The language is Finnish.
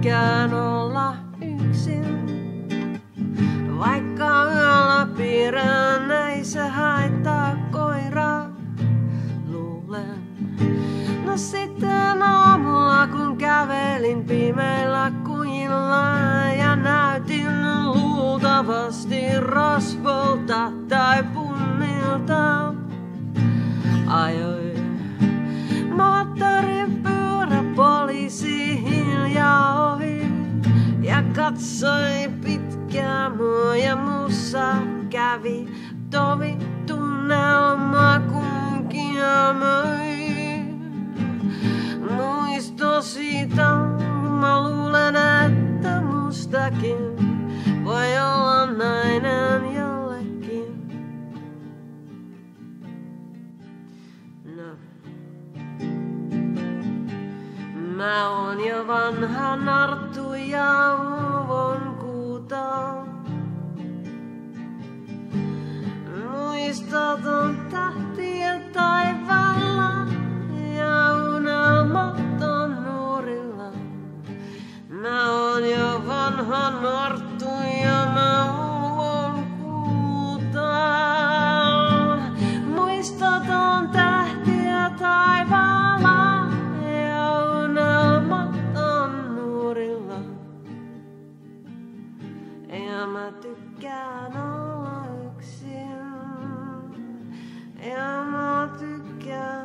tykkään olla yksin. Vaikka yöllä piirrän, ei se haittaa koiraa, luulen. No sitten aamulla kun kävelin pimeillä kujilla ja näytin luultavasti rosvolta tai punnilta, ajoi moottoripyörä poliisi hiljaa ohi ja katsoi pitkään mua ja mussa kävi tovi tunnelma kun kielmöi. Muisto siitä, mä luulen, että mustakin voi olla nainen jollekin. No. Mä oon jo vanha narttu ja uvon kuuta. Muistot on tähtiä taivaalla ja unelmat on nuorilla. Mä oon jo vanha narttu ja mä uvon kuuta. Muistot on tähtiä taivaalla ja unelmat on nuorilla. Ja mä tykkään olla yksin. Ja mä tykkään